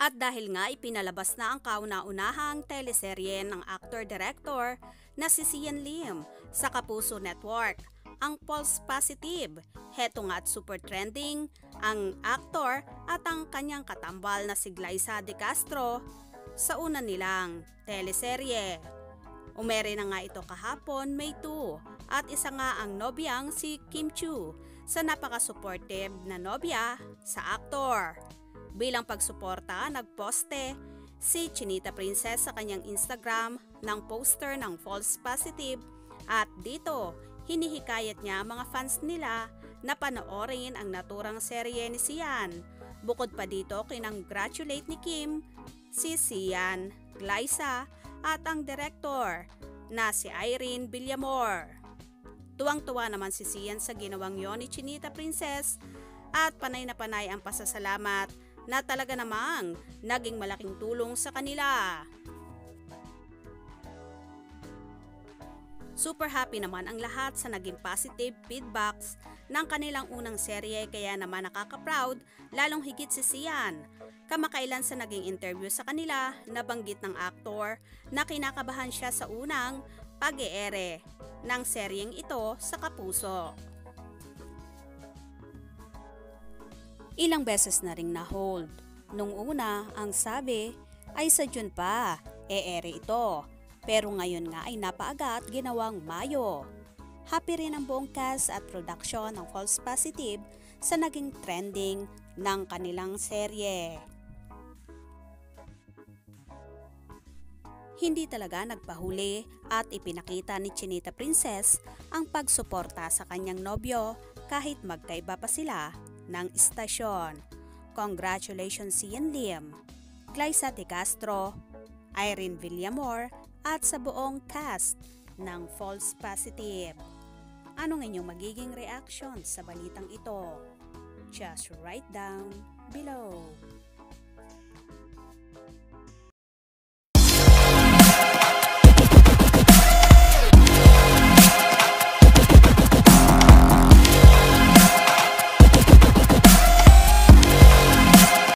At dahil nga ipinalabas na ang kauna-unahang teleserye ng actor-director na si Sian Lim sa Kapuso Network, ang False Positive. Heto nga at super trending ang actor at ang kanyang katambal na si Glyza De Castro sa una nilang teleserye. Umere na nga ito kahapon, May 2, at isa nga ang nobyang si Kim Chu sa napaka-supportive na nobya sa aktor. Bilang pagsuporta, nagposte si Chinita Princess sa kanyang Instagram ng poster ng False Positive at dito hinihikayat niya mga fans nila na panoorin ang naturang serye ni Sian. Bukod pa dito, kinongratulate ni Kim si Sian, Glyza at ang director na si Irene Villamor. Tuwang-tuwa naman si Sian sa ginawang yon ni Chinita Princess at panay na panay ang pasasalamat na talaga namang naging malaking tulong sa kanila. Super happy naman ang lahat sa naging positive feedbacks ng kanilang unang serye, kaya naman nakaka-proud lalong higit si Sian. Kamakailan sa naging interview sa kanila, nabanggit ng aktor na kinakabahan siya sa unang pag-eere ng seryeng ito sa Kapuso. Ilang beses na ring na-hold. Nung una, ang sabi ay sa June pa e-ere ito. Pero ngayon nga ay napaagat ginawang Mayo. Happy rin ang buong cast at production ng False Positive sa naging trending ng kanilang serye. Hindi talaga nagpahuli at ipinakita ni Chinita Princess ang pagsuporta sa kanyang nobyo kahit magkaiba pa sila ng istasyon. Congratulations Sian Lim, Glyza De Castro, Irene Villamor at sa buong cast ng False Positive. Anong inyong magiging reaction sa balitang ito? Just write down below.